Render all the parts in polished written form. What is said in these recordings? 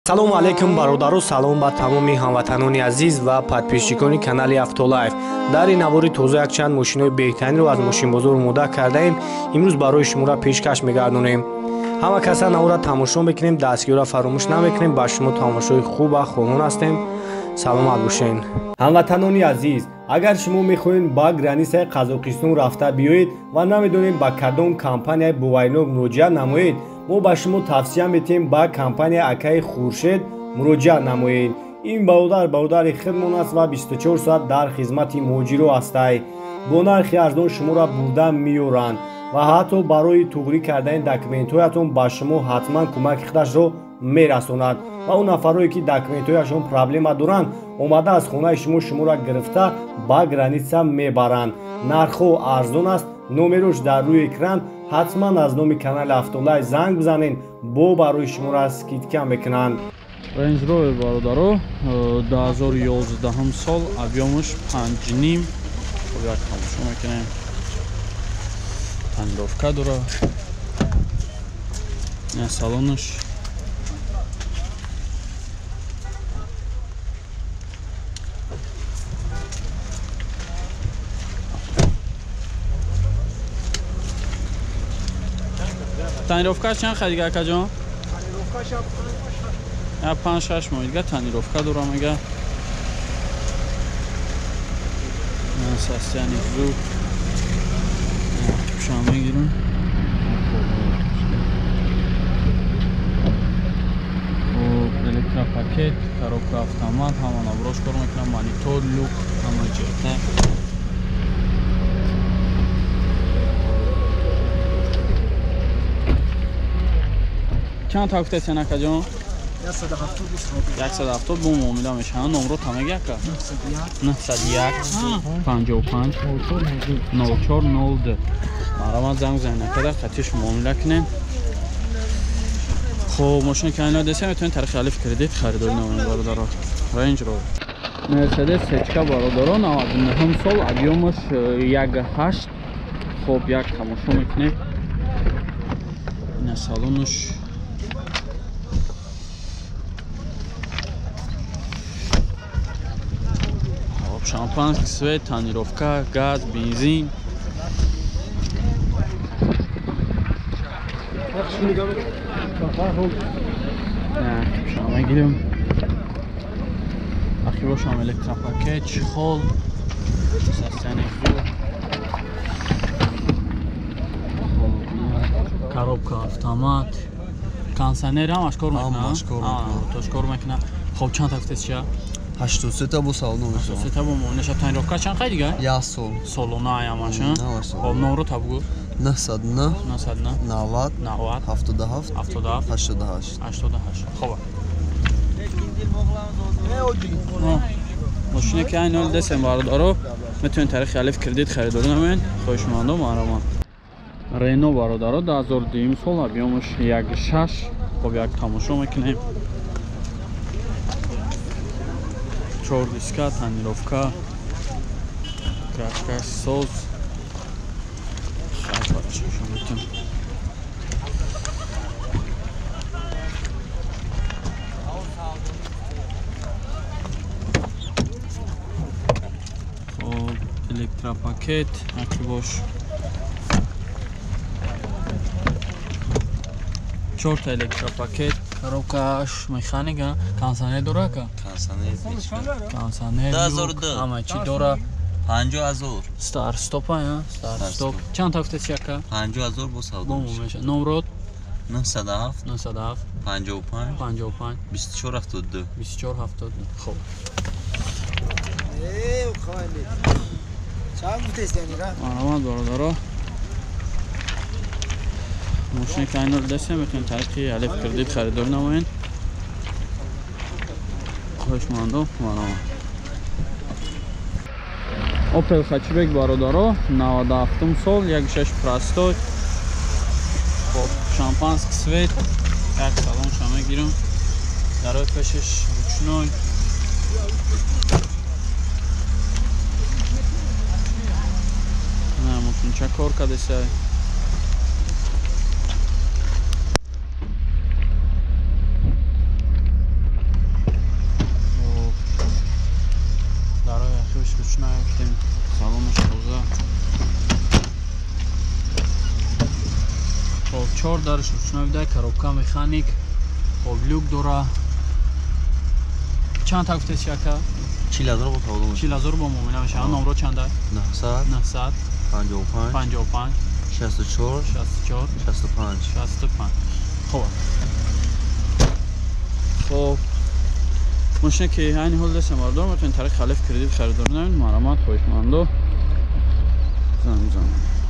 салому алейкум бародару, салом ба тамоми ҳамватанони азиз ва подписчикони канали Автолайф. дар ин навори тоза якчанд мошинои беҳтаринро аз мошинбозор омода кардаем. имрӯз барои шуморо пешкаш мегардонем. ҳама каса навора тамошо мекунем, дастгиёра фаромӯш намекунем. ба шумо тамошои хуб ва хонон ҳастем. саломат бошед ҳамватанони азиз. агар шумо мехоҳед ба границаи Қазоқистон рафта биёед ва намедонед ба кадом компанияи бовайнок муроҷиат намоед, мо ба шумо тавсия метем ба компанияи Акаи Хуршед муроҷиат намоед. ин бародари худмон аст ва 24 соат дар хизмати муҳоҷиро ҳастай. бо нархи арзон шуморо бурда меёранд ва ҳатто барои туғрӣ кардани документҳоятон ба шумо ҳатман кӯмаки худашро мерасонад ва он нафароне ки документҳояшон проблема доранд омада аз хонаи шуморо гирифта ба граница мебаранд. нархҳо арзон аст. номерош дар рӯи экран. ҳатман аз номи канали Автолайф занг бизанед, бо барои шуморо скидка мекунанд. Range Rover бародаро 2011 сол, объемаш 5.5. Хуб як тамошо мекунем. Тонировка дора. Не салонаш. Тонировка чанд хадига акаҷон? Тонировка 5-6 моҳ дига тонировка дора мега. Састяни зуб. Шумо мегирун. Электропакет, коробка автомат, ҳама наврош кор мекунам, монитор, люк, ҳама ҷиҳатне. چند تا گفته سینا کجا؟ 170 بوم معامله میشه. نمره تمام یک 901 55 0402 مرا زنگ زنگ نکرده خطیش معامله کنین. خب ماشین که اینا دسته میتونین طریق الف کردیت خریداری نمونه برادرها. رنج رو مرسدس سچکا برادرها 99 سال، ابیومش 1.8. خب یک تماشا میکنید. این سالونش шампанский, свет, тонировка, газ, бензин. Шама гирем. Ахирошам электропакет, чехол, састяни зуб, коробка автомат, кондиционер ҳамаш кор мекунад. Тош кор мекунад. Хоб чанд тафтес чия? 83 та бо салон мешава. 83 та бо мониша тонировка чанд хай дига? Я сол. Солона ая машин. Хоб номро табгу. 909 90 90 77 88 88. Хоба. ماشینی که این حال دستم برادارو میتونین طریق الف کردیت خریداری نمین. خوشمندم مهربان. رنو برادارو 2002 سال، объемش 1.6. خب یک تماشا میکنیم. 4 диска, тонировка, крашка, соус. Сейчас подчищу. Электропакет, акибош. 4 электропакет. коробка механика, кондиционер дора ка? Кондиционер. 2002. Ама чи дора? 50000. Стар стопа, я? Стар стоп. Чанд тафтес яка? 50000 бо савдо меша. Номрот? 907 55 54 72 2472. Хоб. خالی. چند گفتید یعنی را؟ مرحبا برادرها. ماشین که اینا رو دستیم میتونید طریق الف کردید خریداری نمایید. خوشمندم مرحبا. اوپل хачбек برادرها 97 سال، 1.6 простой. خب شامپانسکی свет. یک салон شما میگیرم. درای پشش ручной. نه ممکن چه کار کرده سای. ручная гуфтем салонаш тоза. خب 4 درش ручной буда, коробка механик. خب люк дора. چند تا گفتید شکا؟ 40,000 با سعودو 40,000 با مومنه میشه. نمره چنده؟ 900 900 55 55 64 64 65 65. خب خب ماشین که این حال دست مردم میتونید طریق خلیف کردید خریدار نمید مرامت خوشمندو زن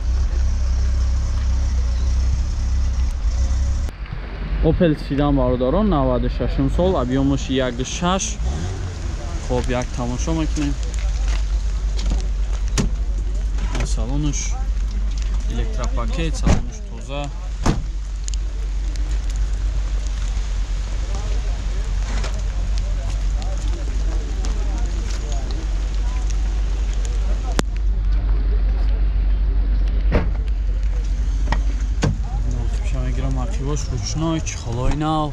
اوپل سیدان بارداران 96 سال объемش 1.6. خب یک تماشا میکنیم салонуш электропакет, салонуш тоза. Мегирам активош ручной, чехолой нав.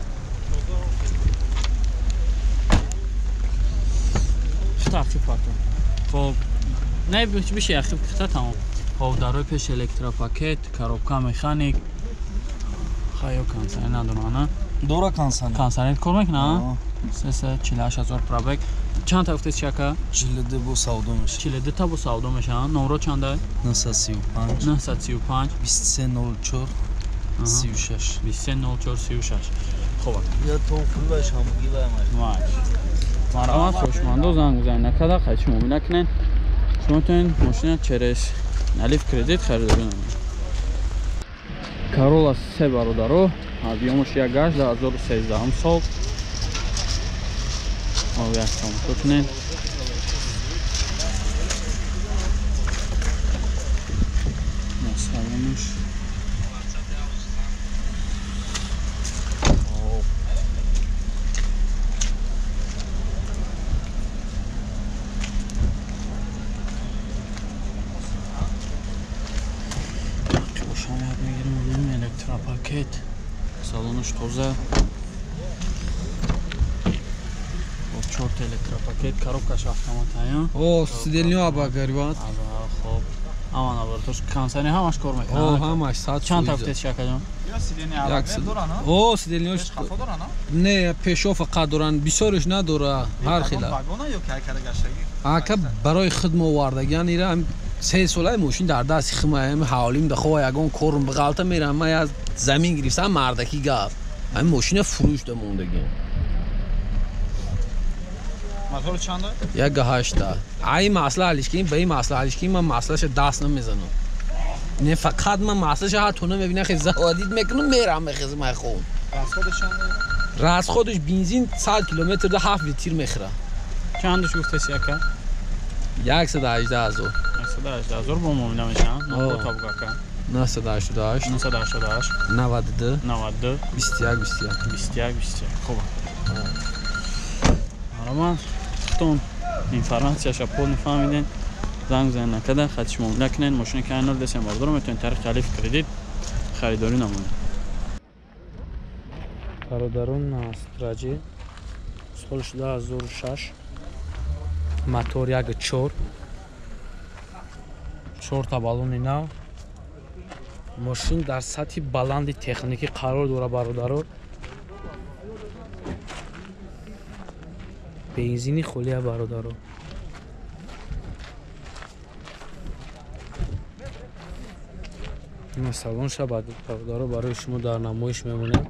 Штрафчи патон. Хоб не биши яхиб кита тамом. Хоб дарои пеш электропакет, коробка механик. Хайо кансани надонана. Дора кансани. Кансани кор мекуна? 48,000 пробег. Чанд та гуфтед чака? 42 бо савдо меша. 42 та бо савдо мешаванд. Номро чанда? 935 935 2304 36. 2304 36. Хоб. Я то фулаш ҳам гилаам. Маш. Марҳамат, хушмандо занг бизанед накарда, қайчи муомила кунед. Шумо метавонед мошина через налив кредит харидорӣ намоед. Corolla 3 бародаро, объемаш 1.8 2013 сол. Ав як тамошо кунед. Салонуш. Электропакет, салонуш тоза. Вот 4 электропакет, коробкаш автоматая. О, сидельню абагариват. Хоб. Аман абартош кансани ҳамаш кор мекунад. О, ҳамаш 100%. Чанд та гуфтед шакаҷон? О, сидельнюш. Не, пешо фақат доран, бисёриш надора, ҳар хела. Ака барои хидм овардаган ира 3 солаи мошин дар дасти химаям ҳаволим дахо ягон корм биғалта мерам, ман аз замин гирифтам мардаки гап. Ҳамин мошина фурӯшда мондагӣ. Мотор чанда? 1.8. Ай масъала ҳалиш кунем, ба ин масъала ҳалиш кунем, ман масъалаша даст намезанам. Не фақат ман масъалаша ҳатто намебинам, хе заводид мекунам мерам мехизмай хун. Расходаш чанда? Расходаш бензин 100 километр да 7 литр мехӯрад. Чандаш гуфтеси яка? 118,000. 118,000 бо муомила мешаванд. Номро табугака. 988 988 92 92 21 21 21. Хуб. Марҳамат, хутон информатсияша полни фаҳмиден. Занг бизанед накарда, хатиш муомила кунед. Мошина ки айнор десем бардор метавонед тариқи алиф кредит харидорӣ намоед. бародарон Настраҷи соли 2006 мотор 1.4 4 балони нав. Мошин дар сатҳи баланди техникӣ қарор дорад бародаро. бензини холия бародаро. ин салонша бародаро барои шумо дар намоиш мемонем.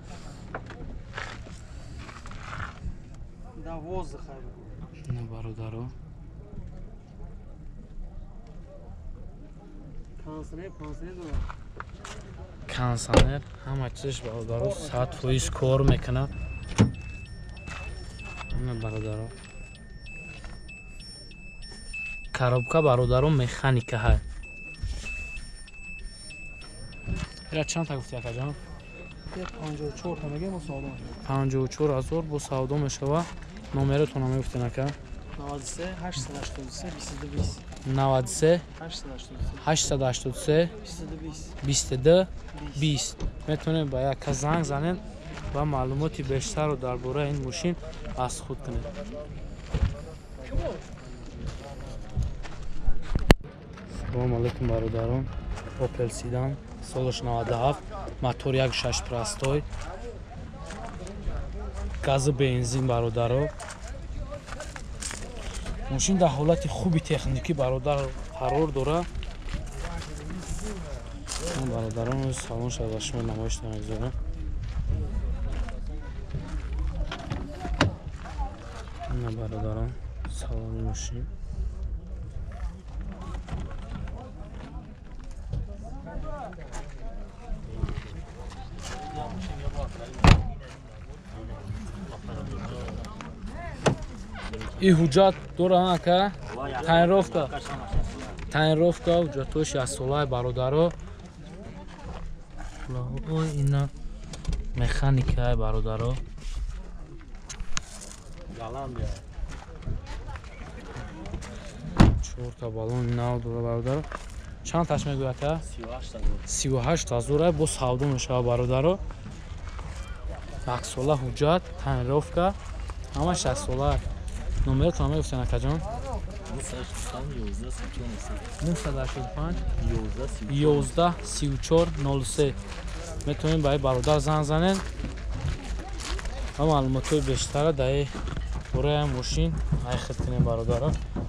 ина бародаро. консонер ҳама чизш бародаро 100% кор мекунад. ина бародаро. коробка бародаро механика ҳай. ира чанд та гуфти акаҷон? 54 та мегем бо савдо. 54,000 бо савдо мешава. номератона мегуфтен ака? 93 883 22 93 883 22 20. метавонед ба яка занг занед ва маълумоти бештарро дар бораи ин мошин аз худ кунед. Салом алейкум бародарон. Opel Sedan солаш 97, мотор 1.6 простой. Гази бензин бародаро. Мошин дар ҳолати хуби техникӣ бародар қарор дора. Бародарон салонш аз шумо намоиш намегзорам. Ина бародарон салони мошин. И ҳуҷҷат дорам ака? Таъинровка ҳуҷҷатҳои 60 солаи бародаро. Ой, ина механикаи бародаро. Чорта балони нав дора бародаро. Чанд таш мегӯяд ака? 38,000 бо савдо мешавад бародаро. 1 сола ҳуҷҷат, таъинровка, ҳама 60 сола. Номератон мегуфтен акаҷон? 085-11-34-03. Метавонед ба бародар занг занед ва маълумотҳои бештара дар бораи мошин айхид кунед бародаро.